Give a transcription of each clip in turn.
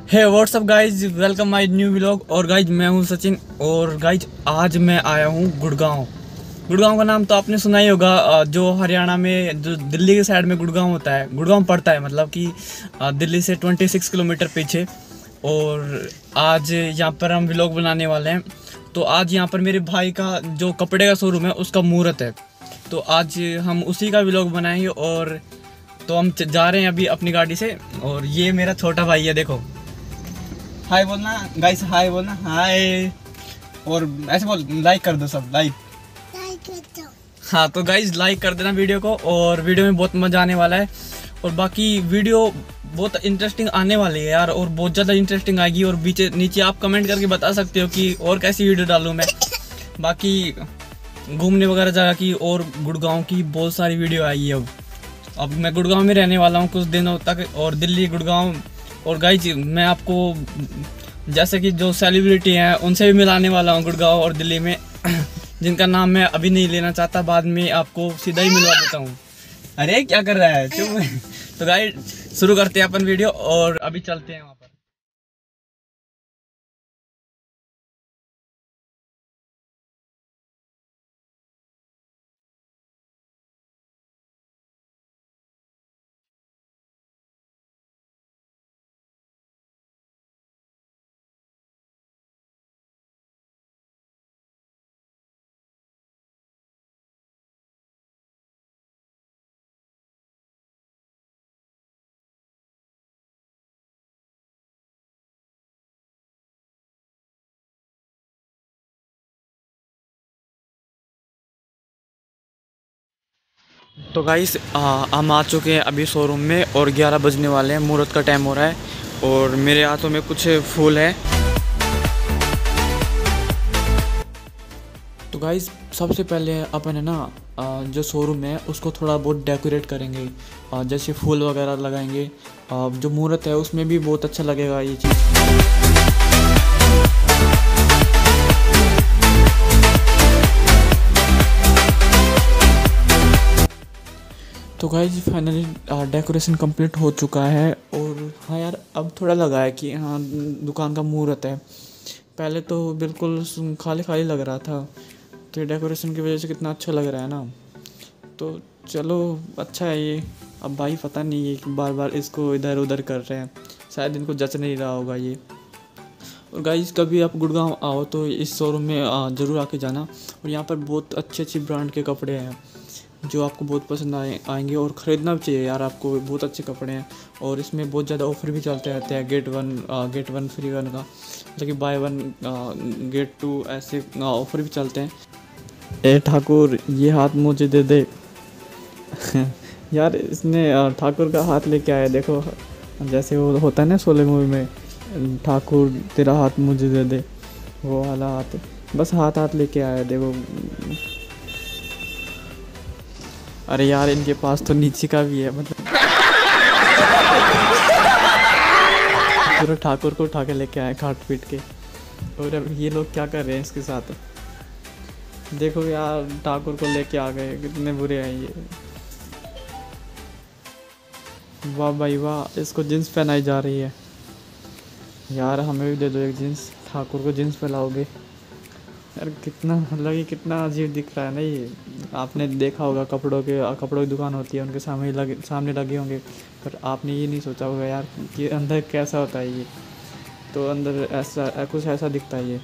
Hey WhatsApp guys, welcome my new vlog. और guys मैं हूं सचिन। और गाइज आज मैं आया हूं गुड़गांव। गुड़गांव का नाम तो आपने सुना ही होगा। जो हरियाणा में, जो दिल्ली के साइड में गुड़गांव होता है, गुड़गांव पड़ता है, मतलब कि दिल्ली से 26 किलोमीटर पीछे। और आज यहाँ पर हम व्लॉग बनाने वाले हैं। तो आज यहाँ पर मेरे भाई का जो कपड़े का शोरूम है उसका मुहूर्त है, तो आज हम उसी का व्लॉग बनाएंगे। और तो हम जा रहे हैं अभी अपनी गाड़ी से। और ये मेरा छोटा भाई है, देखो हाय बोलना गाइस, हाय बोलना, हाय। और ऐसे बोल, लाइक कर दो सब, लाइक कर दो। हाँ तो गाइस लाइक कर देना वीडियो को। और वीडियो में बहुत मज़ा आने वाला है। और बाकी वीडियो बहुत इंटरेस्टिंग आने वाली है यार, और बहुत ज़्यादा इंटरेस्टिंग आएगी। और नीचे आप कमेंट करके बता सकते हो कि और कैसी वीडियो डालूँ मैं। बाकी घूमने वगैरह जगह की और गुड़गांव की बहुत सारी वीडियो आई है। अब मैं गुड़गांव में रहने वाला हूँ कुछ दिनों तक, और दिल्ली गुड़गांव। और गाइज मैं आपको जैसे कि जो सेलिब्रिटी हैं उनसे भी मिलाने वाला हूँ गुड़गांव और दिल्ली में, जिनका नाम मैं अभी नहीं लेना चाहता, बाद में आपको सीधा ही मिलवा देता हूँ। अरे क्या कर रहा है, चुप। तो गाइज शुरू करते हैं अपन वीडियो, और अभी चलते हैं वहाँ पर। तो गाइस हम आ चुके हैं अभी शोरूम में, और 11 बजने वाले हैं, मुहूर्त का टाइम हो रहा है। और मेरे हाथों में कुछ फूल है। तो गाइस सबसे पहले अपन है ना, जो शोरूम है उसको थोड़ा बहुत डेकोरेट करेंगे। जैसे फूल वगैरह लगाएंगे। जो मुहूर्त है उसमें भी बहुत अच्छा लगेगा ये चीज़। तो गाइस फाइनली डेकोरेशन कंप्लीट हो चुका है। और हाँ यार, अब थोड़ा लगा है कि हाँ दुकान का मुहूर्त है। पहले तो बिल्कुल खाली खाली लग रहा था, तो ये डेकोरेशन की वजह से कितना अच्छा लग रहा है ना। तो चलो अच्छा है ये। अब भाई पता नहीं है कि बार बार इसको इधर उधर कर रहे हैं, शायद इनको जच नहीं रहा होगा ये। और गाइस कभी आप गुड़गांव आओ तो इस शोरूम में ज़रूर आके जाना। और यहाँ पर बहुत अच्छे अच्छे ब्रांड के कपड़े हैं जो आपको बहुत पसंद आएंगे, और ख़रीदना भी चाहिए यार आपको, बहुत अच्छे कपड़े हैं। और इसमें बहुत ज़्यादा ऑफर भी चलते रहते हैं, गेट वन फ्री वन का, मतलब कि बाय वन गेट टू, ऐसे ऑफर भी चलते हैं। ए ठाकुर, ये हाथ मुझे दे दे। यार इसने ठाकुर का हाथ लेके आया, देखो जैसे वो होता है ना शोले मूवी में, ठाकुर तेरा हाथ मुझे दे दे, वो वाला हाथ, बस हाथ हाथ लेके आया देखो। अरे यार इनके पास तो नीचे का भी है, मतलब पूरा ठाकुर को उठा के लेके आए खाट पीट के। और अब ये लोग क्या कर रहे हैं इसके साथ, देखो यार ठाकुर को लेके आ गए, कितने बुरे हैं ये। वाह भाई वाह, इसको जीन्स पहनाई जा रही है। यार हमें भी दे दो एक जीन्स, ठाकुर को जीन्स पहनाओगे यार, कितना मतलब कि कितना अजीब दिख रहा है ना ये। आपने देखा होगा कपड़ों की दुकान होती है, उनके सामने लगे होंगे, पर आपने ये नहीं सोचा होगा यार कि अंदर कैसा होता है ये। तो अंदर ऐसा कुछ ऐसा दिखता है ये।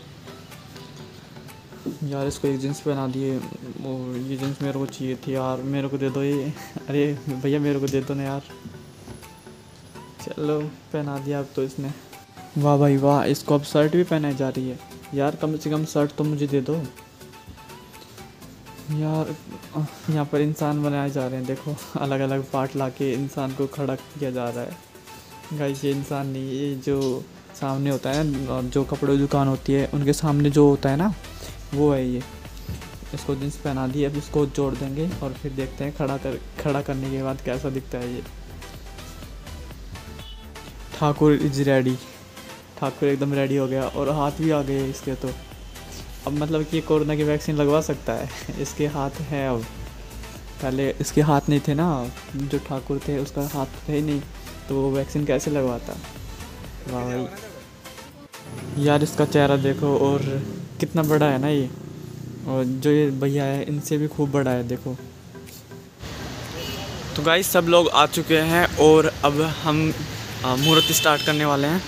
यार इसको एक जीन्स पहना दिए, और ये जीन्स मेरे को चाहिए थी यार, मेरे को दे दो ये। अरे भैया मेरे को दे दो ना यार। चलो पहना दिया अब तो इसने। वाह भाई वाह, इसको अब शर्ट भी पहनाई जा रही है। यार कम से कम शर्ट तो मुझे दे दो यार। यहाँ पर इंसान बनाए जा रहे हैं, देखो अलग अलग पार्ट लाके इंसान को खड़ा किया जा रहा है। गाइस ये इंसान नहीं, ये जो सामने होता है ना, जो कपड़ों की दुकान होती है उनके सामने जो होता है ना, वो है ये। इसको जींस पहना दी, अब इसको जोड़ देंगे और फिर देखते हैं खड़ा करने के बाद कैसा दिखता है ये। ठाकुर इज रेडी, ठाकुर एकदम रेडी हो गया, और हाथ भी आ गए इसके। तो अब मतलब कि कोरोना की वैक्सीन लगवा सकता है, इसके हाथ हैं अब। पहले इसके हाथ नहीं थे ना, जो ठाकुर थे उसका हाथ थे ही नहीं, तो वो वैक्सीन कैसे लगवाता। वाह भाई यार, इसका चेहरा देखो और कितना बड़ा है ना ये, और जो ये भैया है इनसे भी खूब बड़ा है देखो। तो गाइस सब लोग आ चुके हैं और अब हम मुहूर्त स्टार्ट करने वाले हैं।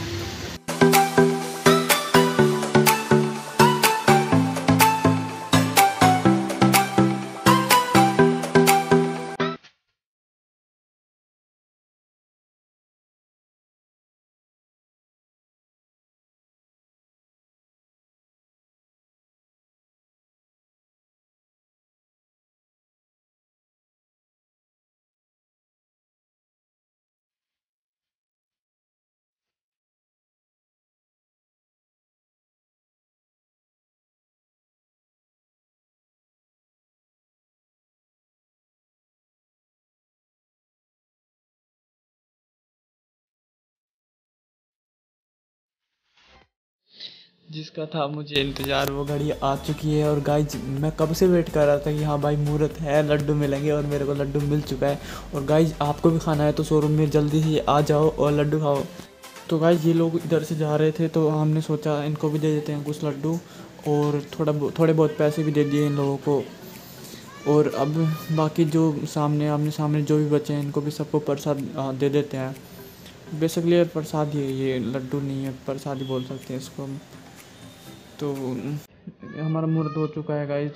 जिसका था मुझे इंतज़ार वो घड़ी आ चुकी है। और गाइज मैं कब से वेट कर रहा था कि हाँ भाई मुहूर्त है, लड्डू मिलेंगे, और मेरे को लड्डू मिल चुका है। और गाइज आपको भी खाना है तो शोरूम में जल्दी से आ जाओ और लड्डू खाओ। तो गाइज ये लोग इधर से जा रहे थे तो हमने सोचा इनको भी दे देते हैं कुछ लड्डू, और थोड़े बहुत पैसे भी दे दिए इन लोगों को। और अब बाकी जो आमने सामने जो भी बचे हैं इनको भी सबको प्रसाद दे देते हैं। बेसिकली प्रसाद ही है, ये लड्डू नहीं है, प्रसाद ही बोल सकते हैं इसको हम। तो हमारा मुहूर्त हो चुका है गाइस।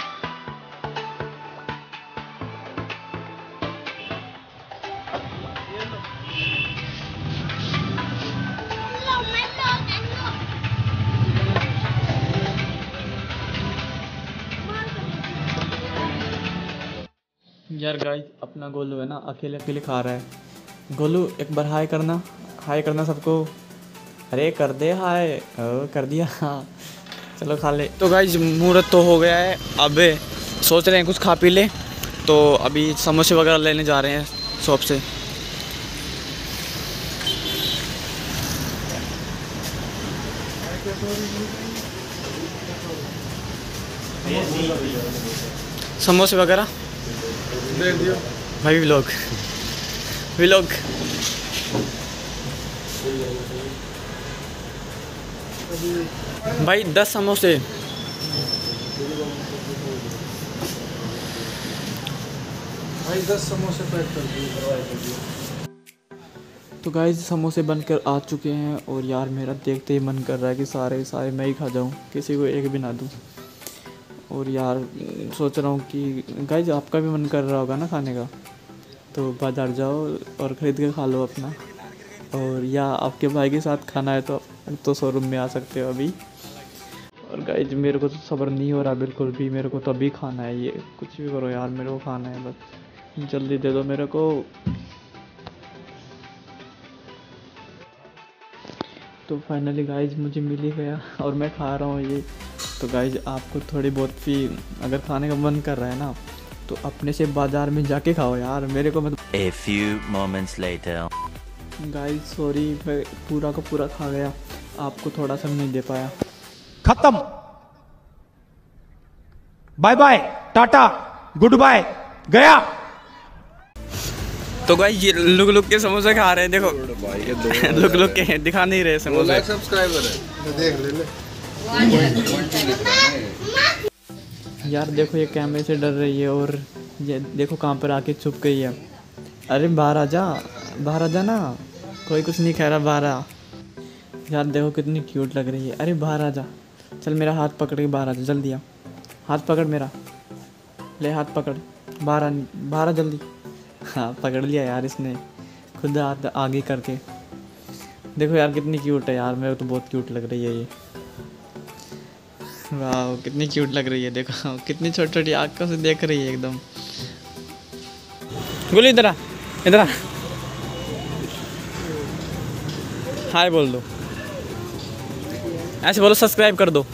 यार गाइस अपना गोलू है ना अकेले अकेले खा रहा है। गोलू एक बार हाय करना सबको। अरे कर दे हाय। कर दिया, हाँ चलो खा ले। तो गाइस मुहूर्त तो हो गया है, अब सोच रहे हैं कुछ खा पी ले। तो अभी समोसे वगैरह लेने जा रहे हैं शॉप से। समोसे वगैरह भाई व्लॉग भाई 10 समोसे। भाई 10 समोसे पैक कर दिए। तो गाइस समोसे बनकर आ चुके हैं और यार मेरा देखते ही मन कर रहा है कि सारे मैं ही खा जाऊं, किसी को एक भी ना दूं। और यार सोच रहा हूँ कि गाइस आपका भी मन कर रहा होगा ना खाने का, तो बाज़ार जाओ और ख़रीद के खा लो अपना। और या आपके भाई के साथ खाना है तो शोरूम में आ सकते हो अभी। और गाइस मेरे को तो सब्र नहीं हो रहा बिल्कुल भी, मेरे को तो अभी खाना है ये। कुछ भी करो यार, मेरे को खाना है, बस जल्दी दे दो मेरे को। तो फाइनली गाइस मुझे मिल ही गया और मैं खा रहा हूँ ये। तो गाइस आपको थोड़ी बहुत भी अगर खाने का मन कर रहा है ना तो अपने से बाज़ार में जाके खाओ यार, मेरे को मतलब। A few moments later. Guys sorry मैं पूरा का पूरा खा गया, आपको थोड़ा सा नहीं दे पाया। खत्म, bye bye, tata, goodbye, गया। तो गाइस ये लुक के समोसे खा रहे हैं, देखो लुक के दिखा नहीं रहे समोसे। सब्सक्राइबर है, देख ले। यार देखो ये कैमरे से डर रही है और ये देखो कहाँ पर आके छुप गई है। अरे बाहर आ जा ना, कोई कुछ नहीं कह रहा, बाहर आ। यार देखो कितनी क्यूट लग रही है। अरे बाहर आ जा, चल मेरा हाथ पकड़ के बाहर आ जा, जल्दी आ, हाथ पकड़ मेरा, ले हाथ पकड़, बाहर आ जल्दी। हाँ पकड़ लिया यार इसने खुद हाथ आगे करके। देखो यार कितनी क्यूट है यार, मेरे को तो बहुत क्यूट लग रही है ये। वाह कितनी क्यूट लग रही है, देखो कितनी छोटी छोटी आँखों से देख रही है एकदम। बोलो इधर आ हाय बोल दो, ऐसे बोलो सब्सक्राइब कर दो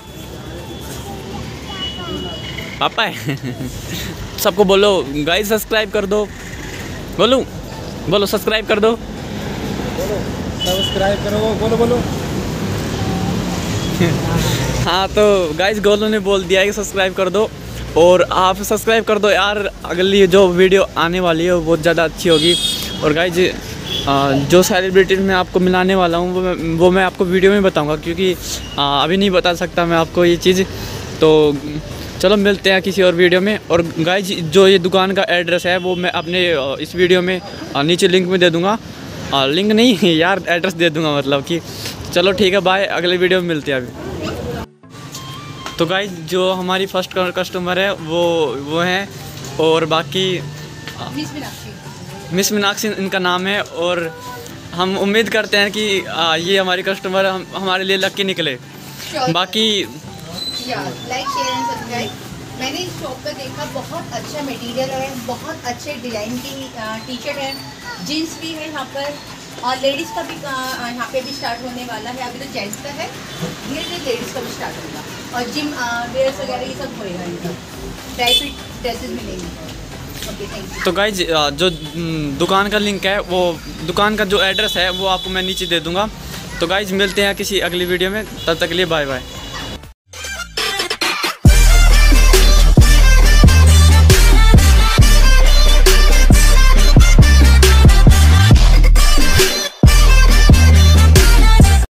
पापा है। सबको बोलो गाइस सब्सक्राइब कर दो, बोलो सब्सक्राइब कर दो, सब्सक्राइब करो, बोलो। हाँ तो गाइस गोलू ने बोल दिया है कि सब्सक्राइब कर दो, और आप सब्सक्राइब कर दो यार। अगली जो वीडियो आने वाली है वो बहुत ज़्यादा अच्छी होगी। और गाइस जो सेलिब्रिटी मैं आपको मिलाने वाला हूँ वो मैं आपको वीडियो में बताऊँगा, क्योंकि अभी नहीं बता सकता मैं आपको ये चीज़। तो चलो मिलते हैं किसी और वीडियो में। और गाइज जो ये दुकान का एड्रेस है वो मैं अपने इस वीडियो में नीचे लिंक में दे दूँगा। लिंक नहीं यार, एड्रेस दे दूँगा, मतलब कि चलो ठीक है, बाय, अगले वीडियो में मिलते हैं अभी। तो गाइज जो हमारी फर्स्ट कस्टमर है वो हैं, और बाकी मिस मीनाक्षी इनका नाम है। और हम उम्मीद करते हैं कि ये हमारी कस्टमर हमारे लिए लकी निकले। बाकी लाइक शेयर एंड सब्सक्राइब। मैंने इस शॉप पर देखा, बहुत अच्छा मटेरियल है, बहुत अच्छे डिज़ाइन की टी शर्ट है, जीन्स भी है यहाँ पर, और लेडीज़ का भी यहाँ पे भी स्टार्ट होने वाला है। अभी तो जेंट्स का है, धीरे धीरे लेडीज़ का भी स्टार्ट होगा, और जिम वेयर्स वगैरह ये सब होएगा, इनका ड्राई फिट ड्रेसेस मिलेंगी। Okay, thank you. तो गाइज जो दुकान का लिंक है, वो दुकान का जो एड्रेस है वो आपको मैं नीचे दे दूँगा। तो गाइज मिलते हैं किसी अगली वीडियो में, तब तक के लिए बाय बाय।